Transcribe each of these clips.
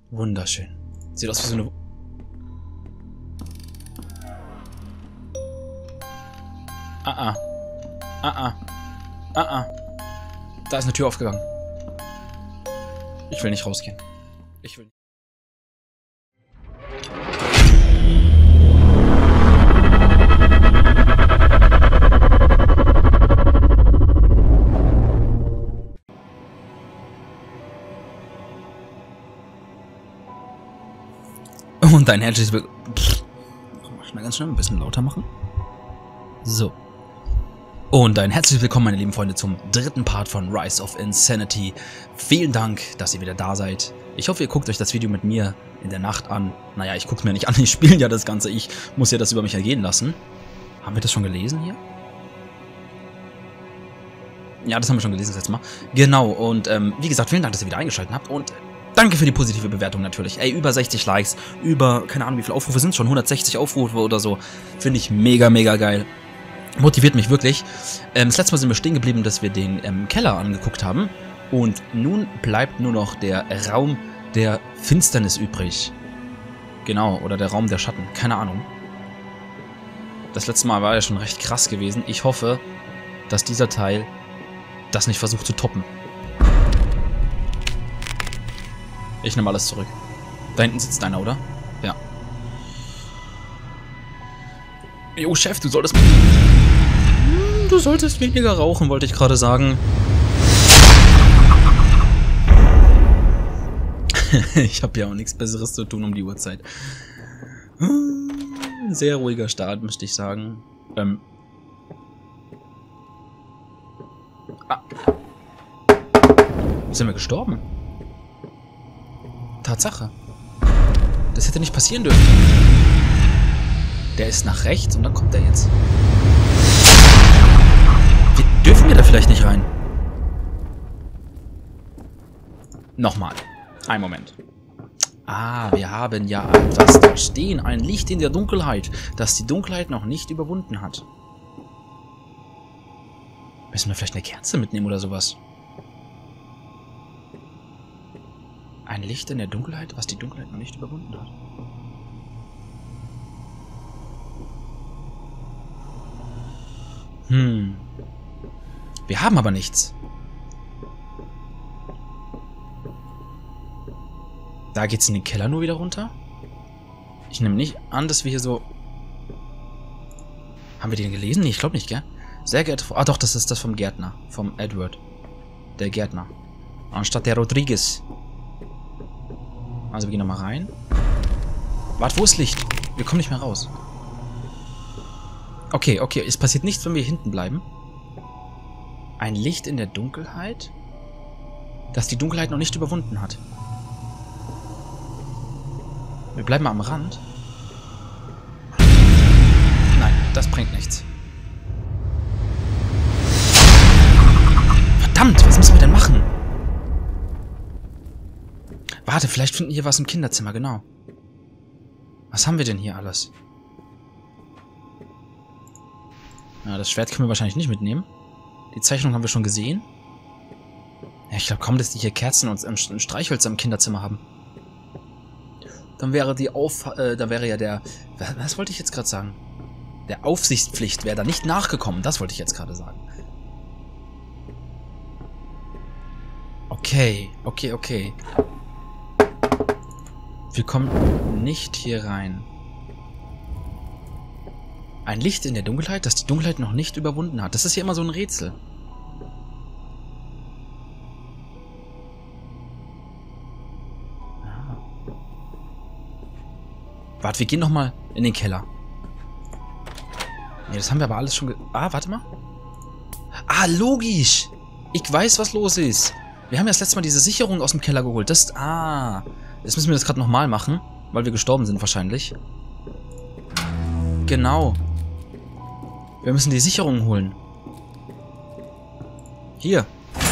Wunderschön. Sieht aus wie so eine... Da ist eine Tür aufgegangen. Ich will nicht rausgehen. Ich will... Und ein herzliches Willkommen. Schnell, ganz schnell ein bisschen lauter machen. So. Und ein herzliches Willkommen, meine lieben Freunde, zum dritten Part von Rise of Insanity. Vielen Dank, dass ihr wieder da seid. Ich hoffe, ihr guckt euch das Video mit mir in der Nacht an. Naja, ich gucke es mir nicht an, ich spiele ja das Ganze. Ich muss ja das über mich ergehen lassen. Haben wir das schon gelesen hier? Ja, das haben wir schon gelesen das letzte Mal. Genau, und wie gesagt, vielen Dank, dass ihr wieder eingeschaltet habt. Und danke für die positive Bewertung natürlich. Ey, über 60 Likes, über, keine Ahnung, wie viele Aufrufe sind es schon, 160 Aufrufe oder so. Finde ich mega, mega geil. Motiviert mich wirklich. Das letzte Mal sind wir stehen geblieben, dass wir den Keller angeguckt haben. Und nun bleibt nur noch der Raum der Finsternis übrig. Genau, oder der Raum der Schatten. Keine Ahnung. Das letzte Mal war ja schon recht krass gewesen. Ich hoffe, dass dieser Teil das nicht versucht zu toppen. Ich nehme alles zurück. Da hinten sitzt einer, oder? Ja. Jo, Chef, du solltest weniger rauchen, wollte ich gerade sagen. Ich habe ja auch nichts Besseres zu tun um die Uhrzeit. Sehr ruhiger Start, müsste ich sagen. Sind wir gestorben? Tatsache. Das hätte nicht passieren dürfen. Der ist nach rechts und dann kommt er jetzt. Dürfen wir da vielleicht nicht rein? Nochmal. Einen Moment. Ah, wir haben ja etwas da stehen. Ein Licht in der Dunkelheit, das die Dunkelheit noch nicht überwunden hat. Müssen wir vielleicht eine Kerze mitnehmen oder sowas? Ein Licht in der Dunkelheit, was die Dunkelheit noch nicht überwunden hat. Wir haben aber nichts. Da geht's in den Keller nur wieder runter. Ich nehme nicht an, dass wir hier so... Haben wir den gelesen? Nee, ich glaube nicht, gell? Sehr geehrte Frau... Ah doch, das ist das vom Gärtner. Vom Edward. Der Gärtner. Anstatt der Rodriguez. Also wir gehen nochmal rein. Warte, wo ist Licht? Wir kommen nicht mehr raus. Okay, okay. Es passiert nichts, wenn wir hier hinten bleiben. Ein Licht in der Dunkelheit, das die Dunkelheit noch nicht überwunden hat. Wir bleiben mal am Rand. Nein, das bringt nichts. Verdammt, was müssen wir denn machen? Warte, vielleicht finden wir hier was im Kinderzimmer, genau. Was haben wir denn hier alles? Ja, das Schwert können wir wahrscheinlich nicht mitnehmen. Die Zeichnung haben wir schon gesehen. Ja, ich glaube kaum, dass die hier Kerzen und Streichhölzer im Kinderzimmer haben. Dann wäre da wäre ja der... Was wollte ich jetzt gerade sagen? Der Aufsichtspflicht wäre da nicht nachgekommen. Das wollte ich jetzt gerade sagen. Okay, okay, okay. Wir kommen nicht hier rein. Ein Licht in der Dunkelheit, das die Dunkelheit noch nicht überwunden hat. Das ist ja immer so ein Rätsel. Ah. Warte, wir gehen nochmal in den Keller. Nee, das haben wir aber alles schon... Ah, warte mal. Ah, logisch. Ich weiß, was los ist. Wir haben ja das letzte Mal diese Sicherung aus dem Keller geholt. Das... Ah. Jetzt müssen wir das gerade nochmal machen, weil wir gestorben sind wahrscheinlich. Genau. Wir müssen die Sicherung holen. Hier.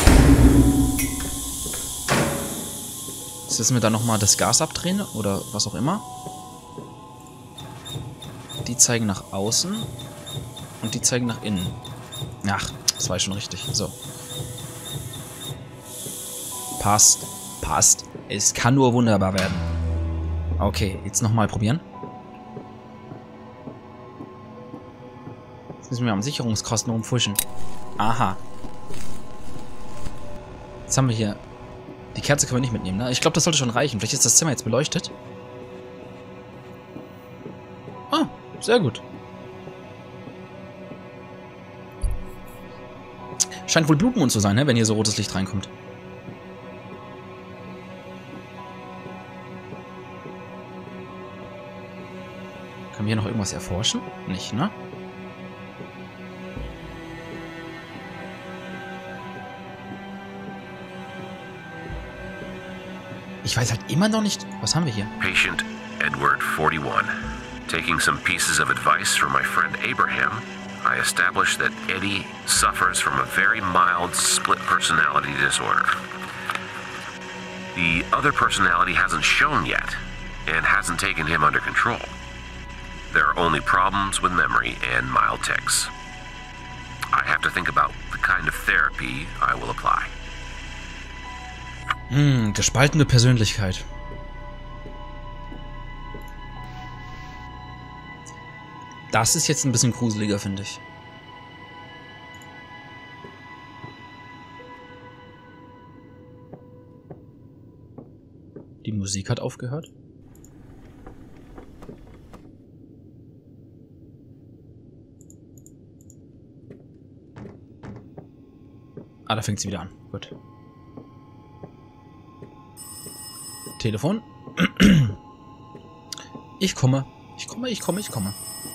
Jetzt müssen wir da nochmal das Gas abdrehen oder was auch immer. Die zeigen nach außen und die zeigen nach innen. Ach, das war schon richtig. So. Passt. Passt. Es kann nur wunderbar werden. Okay, jetzt nochmal probieren. Jetzt müssen wir am Sicherungskosten rumfuschen. Aha. Jetzt haben wir hier... Die Kerze können wir nicht mitnehmen, ne? Ich glaube, das sollte schon reichen. Vielleicht ist das Zimmer jetzt beleuchtet. Ah, sehr gut. Scheint wohl Blutmond zu sein, ne? Wenn hier so rotes Licht reinkommt. Können wir hier noch irgendwas erforschen? Nicht, ne? Ich weiß halt immer noch nicht... Was haben wir hier? Patient Edward, 41. Taking some pieces of advice from my friend Abraham, I established that Eddie suffers from a very mild split personality disorder. The other personality hasn't shown yet, and hasn't taken him under control. There are only problems with memory and mild tics. I have to think about the kind of therapy I will apply. Gespaltene Persönlichkeit. Das ist jetzt ein bisschen gruseliger, finde ich. Die Musik hat aufgehört. Ah, da fängt sie wieder an. Gut. Telefon. Ich komme. Ich komme, ich komme, ich komme.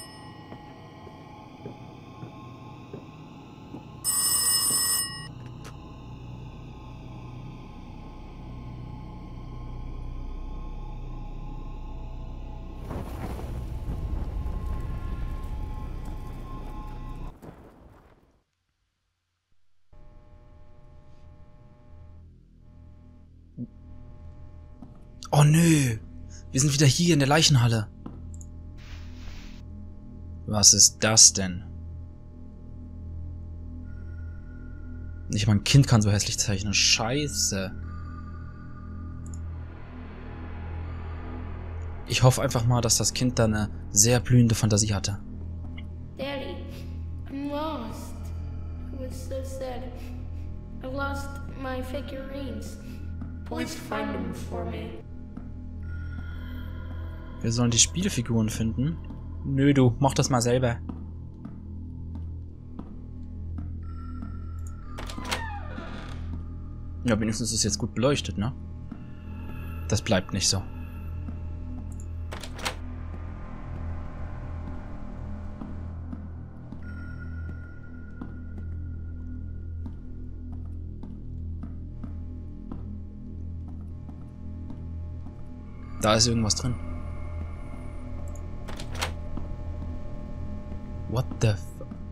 Oh nö. Wir sind wieder hier in der Leichenhalle. Was ist das denn? Nicht mal ein Kind kann so hässlich zeichnen. Scheiße. Ich hoffe einfach mal, dass das Kind da eine sehr blühende Fantasie hatte. Daddy, I'm lost. It was so sad. I lost my figurines. Please find them for me. Wir sollen die Spielfiguren finden. Nö, du, mach das mal selber. Ja, wenigstens ist es jetzt gut beleuchtet, ne? Das bleibt nicht so. Da ist irgendwas drin. What the f...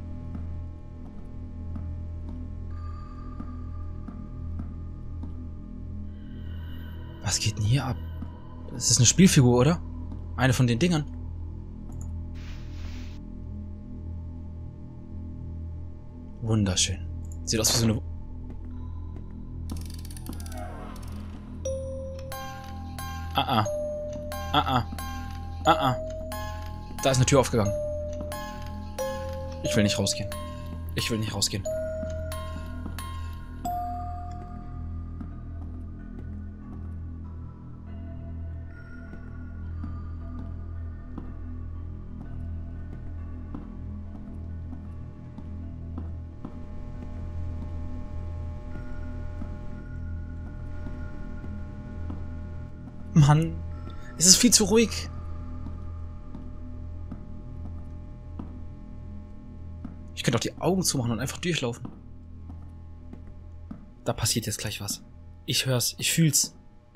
Was geht denn hier ab? Das ist eine Spielfigur, oder? Eine von den Dingern. Wunderschön. Sieht aus wie so eine... Ah, ah. Ah, ah. Ah, ah. Da ist eine Tür aufgegangen. Ich will nicht rausgehen. Ich will nicht rausgehen. Mann, es ist viel zu ruhig. Ich könnte auch die Augen zumachen und einfach durchlaufen. Da passiert jetzt gleich was. Ich hör's, ich fühl's.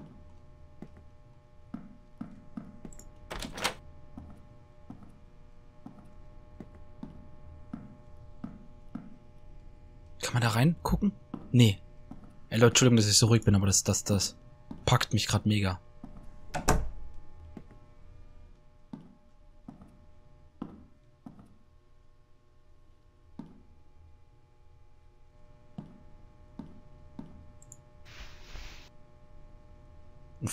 Kann man da reingucken? Nee. Ey Leute, Entschuldigung, dass ich so ruhig bin, aber das packt mich gerade mega.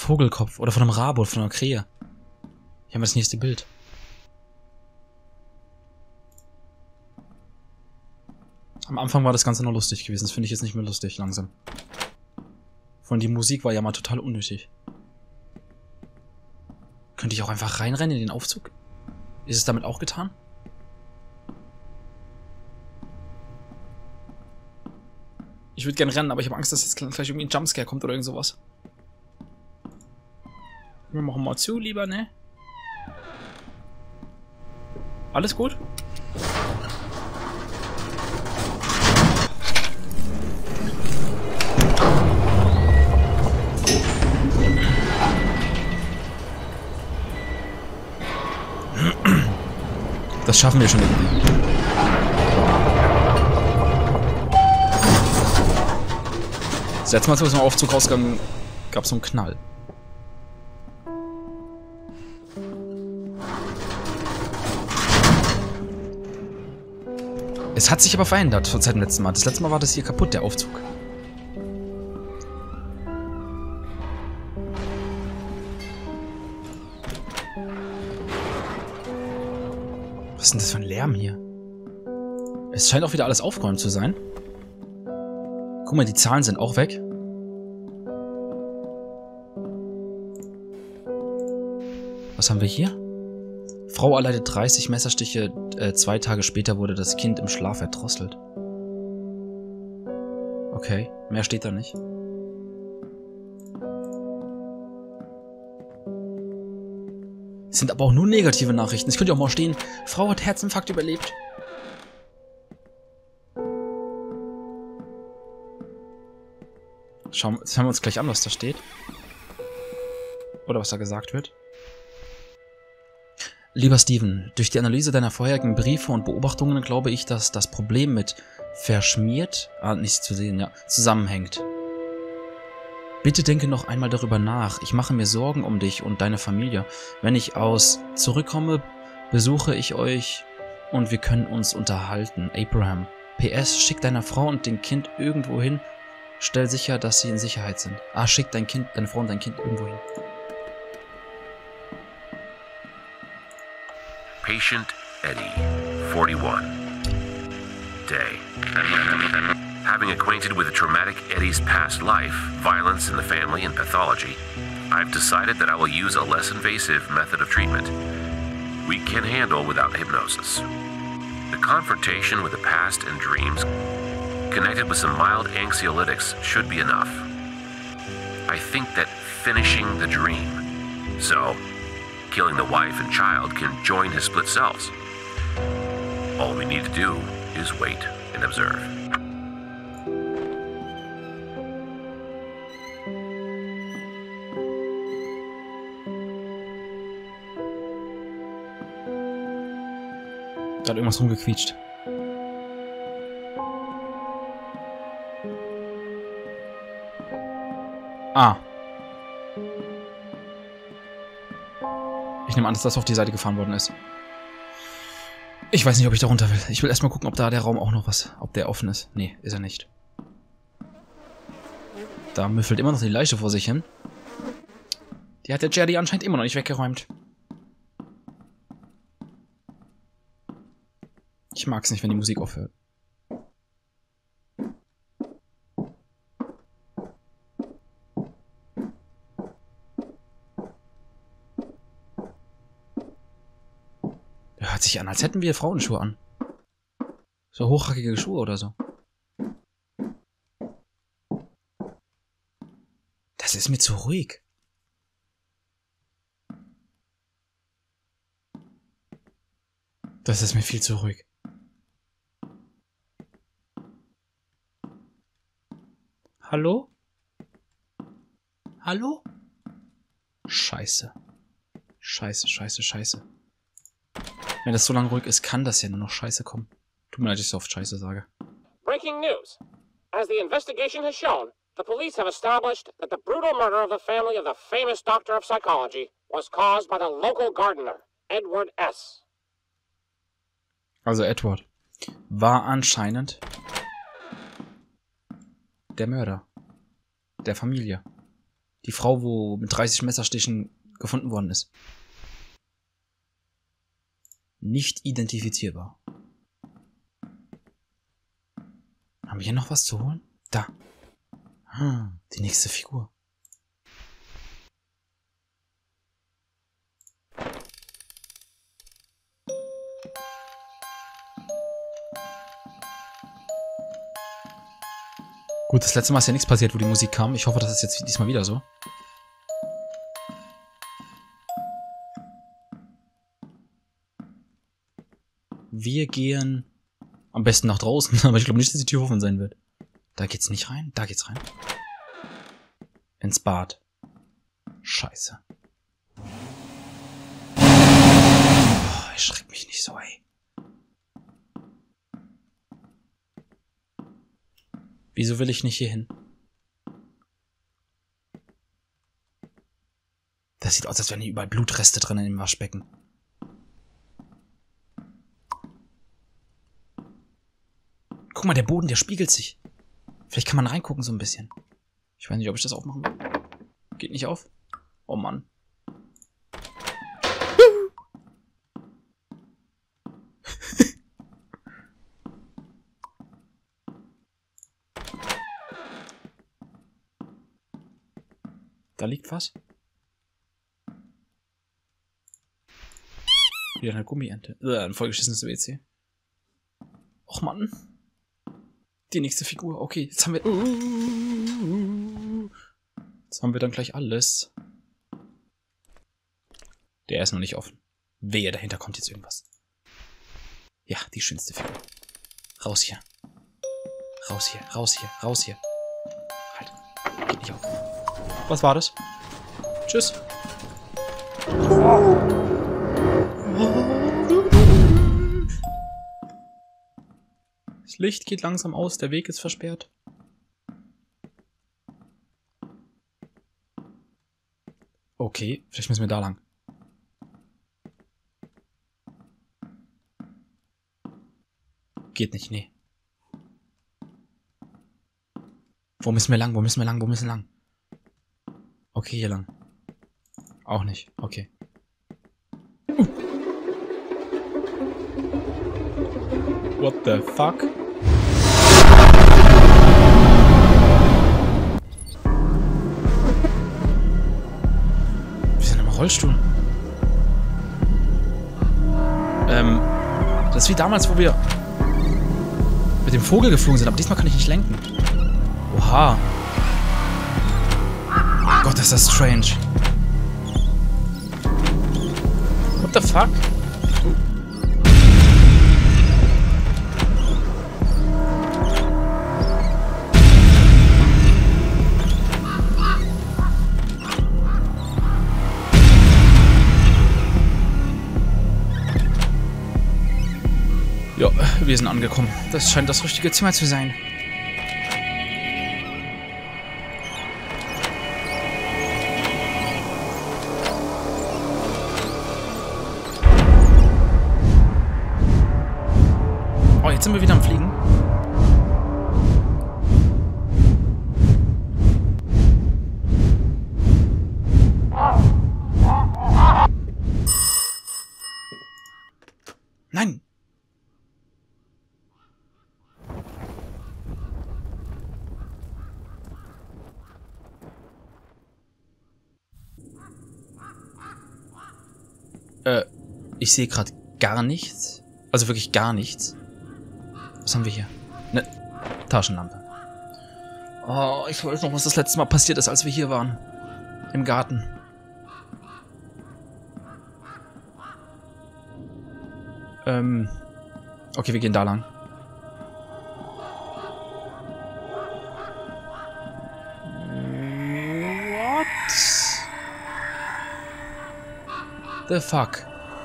Vogelkopf. Oder von einem Rabe oder von einer Krähe. Hier haben wir das nächste Bild. Am Anfang war das Ganze noch lustig gewesen. Das finde ich jetzt nicht mehr lustig, langsam. Von die Musik war ja mal total unnötig. Könnte ich auch einfach reinrennen in den Aufzug? Ist es damit auch getan? Ich würde gerne rennen, aber ich habe Angst, dass jetzt gleich irgendwie ein Jumpscare kommt oder irgend sowas. Wir machen mal zu, lieber, ne? Alles gut? Das schaffen wir schon irgendwie. Das letzte Mal, als wir aus dem Aufzug rausgegangen, gab es so einen Knall. Es hat sich aber verändert seit dem letzten Mal. Das letzte Mal war das hier kaputt, der Aufzug. Was ist denn das für ein Lärm hier? Es scheint auch wieder alles aufgeräumt zu sein. Guck mal, die Zahlen sind auch weg. Was haben wir hier? Frau erleidet 30 Messerstiche. 2 Tage später wurde das Kind im Schlaf erdrosselt. Okay, mehr steht da nicht. Es sind aber auch nur negative Nachrichten. Es könnte ja auch mal stehen, Frau hat Herzinfarkt überlebt. Schauen wir uns gleich an, was da steht. Oder was da gesagt wird. Lieber Steven, durch die Analyse deiner vorherigen Briefe und Beobachtungen glaube ich, dass das Problem mit verschmiert, nicht zu sehen, ja, zusammenhängt. Bitte denke noch einmal darüber nach. Ich mache mir Sorgen um dich und deine Familie. Wenn ich zurückkomme, besuche ich euch und wir können uns unterhalten. Abraham. PS, schick deiner Frau und dem Kind irgendwo hin. Stell sicher, dass sie in Sicherheit sind. Schick deine Frau und dein Kind irgendwo hin. Patient Eddie, 41. Day. Having acquainted with the traumatic Eddie's past life, violence in the family, and pathology, I've decided that I will use a less invasive method of treatment we can handle without hypnosis. The confrontation with the past and dreams connected with some mild anxiolytics should be enough. I think that finishing the dream, so killing the wife and child, can join his split selves. All we need to do is wait and observe. Da hat irgendwas rumgequietscht. Ich nehme an, dass das auf die Seite gefahren worden ist. Ich weiß nicht, ob ich da runter will. Ich will erstmal gucken, ob da der Raum auch noch ob der offen ist. Nee, ist er nicht. Da müffelt immer noch die Leiche vor sich hin. Die hat der Jerry anscheinend immer noch nicht weggeräumt. Ich mag es nicht, wenn die Musik aufhört. Hört sich an, als hätten wir Frauenschuhe an. So hochhackige Schuhe oder so. Das ist mir zu ruhig. Das ist mir viel zu ruhig. Hallo? Hallo? Scheiße. Scheiße, scheiße, scheiße. Wenn das so lange ruhig ist, kann das ja nur noch Scheiße kommen. Tut mir leid, dass ich so oft Scheiße sage. Breaking news. As the investigation has shown, the police have established that the brutal murder of the family of the famous doctor of psychology was caused by the local gardener, Edward S. Also Edward war anscheinend der Mörder der Familie. Die Frau, wo mit 30 Messerstichen gefunden worden ist. Nicht identifizierbar. Haben wir hier noch was zu holen? Da. Die nächste Figur. Gut, das letzte Mal ist ja nichts passiert, wo die Musik kam. Ich hoffe, das ist jetzt diesmal wieder so. Wir gehen am besten nach draußen, aber ich glaube nicht, dass die Tür offen sein wird. Da geht's nicht rein, da geht's rein. Ins Bad. Scheiße. Oh, erschreck mich nicht so, ey. Wieso will ich nicht hier hin? Das sieht aus, als wären hier überall Blutreste drin in dem Waschbecken. Guck mal, der Boden, der spiegelt sich. Vielleicht kann man reingucken so ein bisschen. Ich weiß nicht, ob ich das aufmachen will. Geht nicht auf? Oh Mann. Da liegt was. Wieder eine Gummiente. Ein vollgeschissenes WC. Och Mann. Die nächste Figur. Okay, jetzt haben wir... Jetzt haben wir dann gleich alles. Der ist noch nicht offen. Wehe, dahinter kommt jetzt irgendwas. Ja, die schönste Figur. Raus hier. Raus hier, raus hier, raus hier. Halt. Geht nicht auf. Was war das? Tschüss. Das Licht geht langsam aus, der Weg ist versperrt. Okay, vielleicht müssen wir da lang. Geht nicht, nee. Wo müssen wir lang? Wo müssen wir lang? Wo müssen wir lang? Okay, hier lang. Auch nicht. Okay. What the fuck? Wir sind im Rollstuhl. Das ist wie damals, wo wir mit dem Vogel geflogen sind, aber diesmal kann ich nicht lenken. Oha. Gott, ist das strange. What the fuck? Ja, wir sind angekommen. Das scheint das richtige Zimmer zu sein. Oh, jetzt sind wir wieder am Fliegen. Nein! Ich sehe gerade gar nichts. Also wirklich gar nichts. Was haben wir hier? Eine Taschenlampe. Oh, ich weiß noch, was das letzte Mal passiert ist, als wir hier waren. Im Garten. Okay, wir gehen da lang. What? The fuck?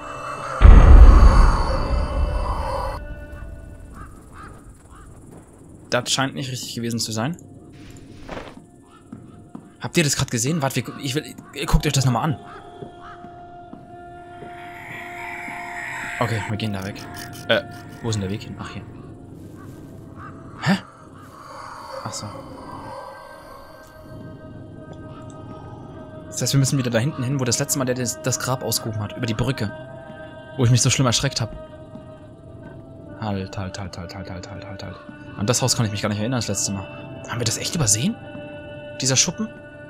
Das scheint nicht richtig gewesen zu sein. Habt ihr das gerade gesehen? Warte, ihr guckt euch das nochmal an. Okay, wir gehen da weg. Wo ist denn der Weg hin? Ach, hier. Hä? Ach so. Das heißt, wir müssen wieder da hinten hin, wo das letzte Mal der das Grab ausgehoben hat. Über die Brücke. Wo ich mich so schlimm erschreckt habe. Halt. An das Haus kann ich mich gar nicht erinnern, das letzte Mal. Haben wir das echt übersehen? Dieser Schuppen?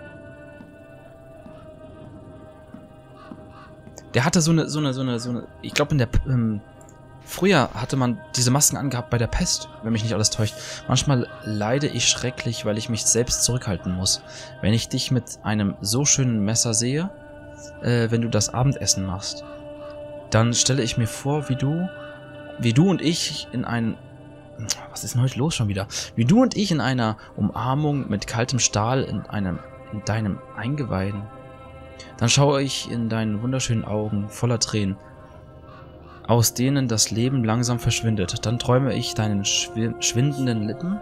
Der hatte so eine, ich glaube in der, früher hatte man diese Masken angehabt bei der Pest, wenn mich nicht alles täuscht. Manchmal leide ich schrecklich, weil ich mich selbst zurückhalten muss. Wenn ich dich mit einem so schönen Messer sehe, wenn du das Abendessen machst, dann stelle ich mir vor, wie du und ich in ein, was ist denn heute los schon wieder? Wie du und ich in einer Umarmung mit kaltem Stahl in deinem Eingeweiden. Dann schaue ich in deinen wunderschönen Augen voller Tränen, aus denen das Leben langsam verschwindet. Dann träume ich deine schwindenden Lippen,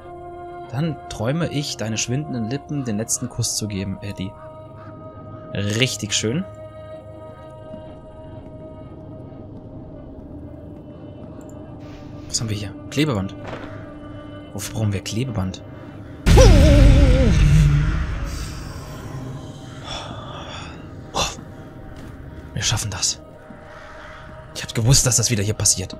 den letzten Kuss zu geben, Eddie. Richtig schön. Was haben wir hier? Klebeband. Wofür brauchen wir Klebeband? Wir schaffen das. Ich hab gewusst, dass das wieder hier passiert.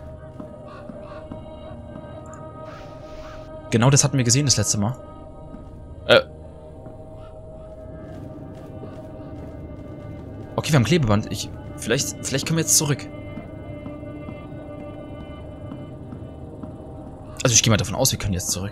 Genau das hatten wir gesehen das letzte Mal. Okay, wir haben Klebeband. Vielleicht können wir jetzt zurück. Also ich gehe mal davon aus, wir können jetzt zurück.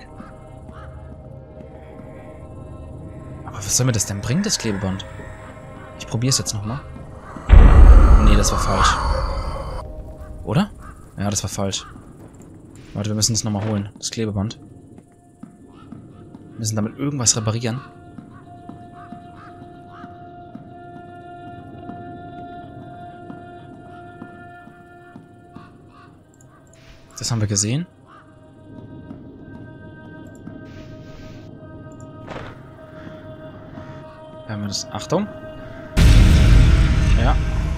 Aber was soll mir das denn bringen, das Klebeband? Ich probiere es jetzt nochmal. Nee, das war falsch. Oder? Ja, das war falsch. Warte, wir müssen das nochmal holen. Das Klebeband. Wir müssen damit irgendwas reparieren. Das haben wir gesehen. Haben wir das? Achtung! Ja.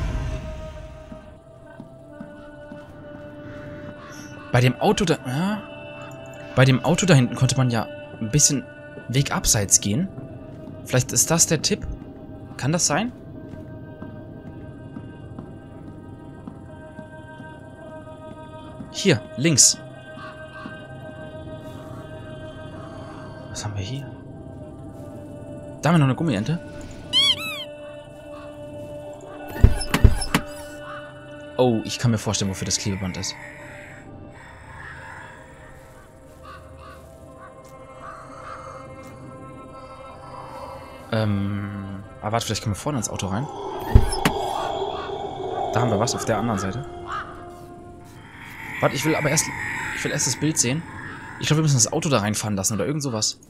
Bei dem Auto da... Ja. Bei dem Auto da hinten konnte man ja ein bisschen Weg abseits gehen. Vielleicht ist das der Tipp? Kann das sein? Hier, links. Was haben wir hier? Da haben wir noch eine Gummiente. Oh, ich kann mir vorstellen, wofür das Klebeband ist. Aber warte, vielleicht kommen wir vorne ins Auto rein. Da haben wir was auf der anderen Seite. Warte, ich will erst das Bild sehen. Ich glaube, wir müssen das Auto da reinfahren lassen oder irgend sowas.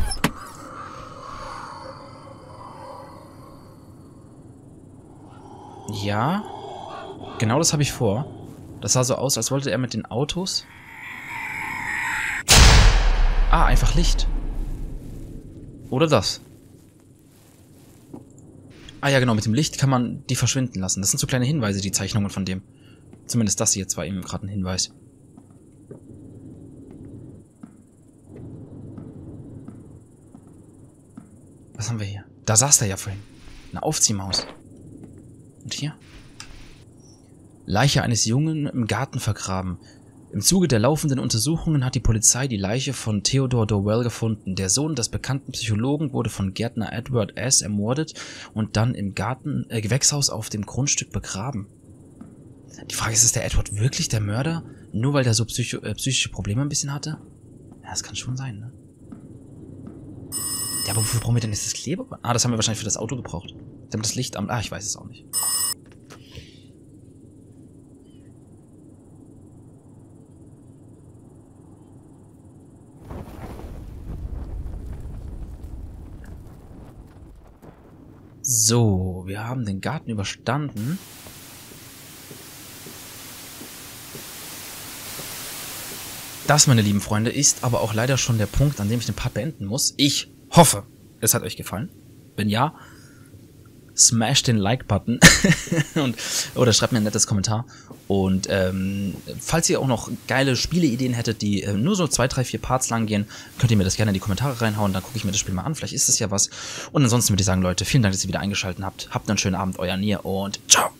Ja. Genau das habe ich vor. Das sah so aus, als wollte er mit den Autos... Ah, einfach Licht. Oder das. Ah ja, genau, mit dem Licht kann man die verschwinden lassen. Das sind so kleine Hinweise, die Zeichnungen von dem. Zumindest das hier jetzt war eben gerade ein Hinweis. Was haben wir hier? Da saß der ja vorhin. Eine Aufziehmaus. Und hier? Leiche eines Jungen im Garten vergraben. Im Zuge der laufenden Untersuchungen hat die Polizei die Leiche von Theodore Dowell gefunden. Der Sohn des bekannten Psychologen wurde von Gärtner Edward S. ermordet und dann im Gewächshaus auf dem Grundstück begraben. Die Frage ist der Edward wirklich der Mörder? Nur weil der so psychische Probleme ein bisschen hatte? Ja, das kann schon sein, ne? Ja, aber wofür brauchen wir denn jetzt das Klebeband? Ah, das haben wir wahrscheinlich für das Auto gebraucht. Damit das Licht am... Ah, ich weiß es auch nicht. So, wir haben den Garten überstanden. Das, meine lieben Freunde, ist aber auch leider schon der Punkt, an dem ich den Part beenden muss. Ich hoffe, es hat euch gefallen. Wenn ja, smash den Like-Button oder schreibt mir ein nettes Kommentar. Und falls ihr auch noch geile Spieleideen hättet, die nur so 2, 3, 4 Parts lang gehen, könnt ihr mir das gerne in die Kommentare reinhauen, dann gucke ich mir das Spiel mal an, vielleicht ist es ja was. Und ansonsten würde ich sagen, Leute, vielen Dank, dass ihr wieder eingeschaltet habt. Habt einen schönen Abend, euer Nier und ciao!